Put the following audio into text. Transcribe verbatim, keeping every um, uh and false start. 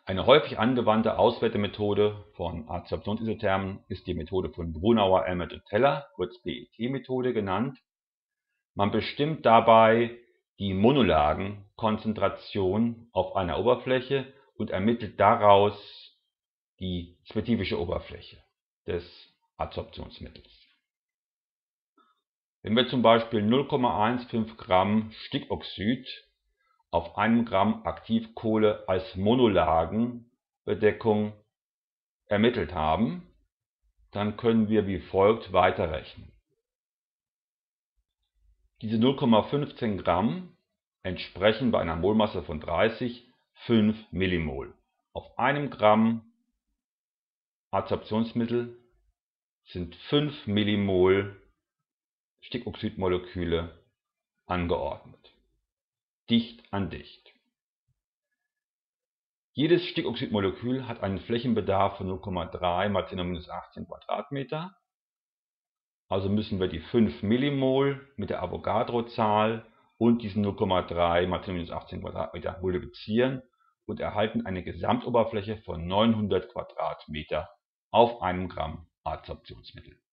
Eine häufig angewandte Auswertemethode von Adsorptionsisothermen ist die Methode von Brunauer, Elmert und Teller, kurz B E T-Methode genannt. Man bestimmt dabei die Monolagenkonzentration auf einer Oberfläche und ermittelt daraus die spezifische Oberfläche des Adsorptionsmittels. Wenn wir zum Beispiel null Komma fünfzehn Gramm Stickoxid auf einem Gramm Aktivkohle als Monolagenbedeckung ermittelt haben, dann können wir wie folgt weiterrechnen. Diese null Komma fünfzehn Gramm entsprechen bei einer Molmasse von dreißig fünf Millimol. Auf einem Gramm Adsorptionsmittel sind fünf Millimol Stickoxidmoleküle angeordnet, dicht an dicht. Jedes Stickoxidmolekül hat einen Flächenbedarf von null Komma drei mal zehn hoch minus achtzehn Quadratmeter. Also müssen wir die fünf Millimol mit der Avogadro-Zahl und diesen null Komma drei mal zehn hoch minus achtzehn Quadratmeter multiplizieren und erhalten eine Gesamtoberfläche von neunhundert Quadratmeter auf einem Gramm Adsorptionsmittel.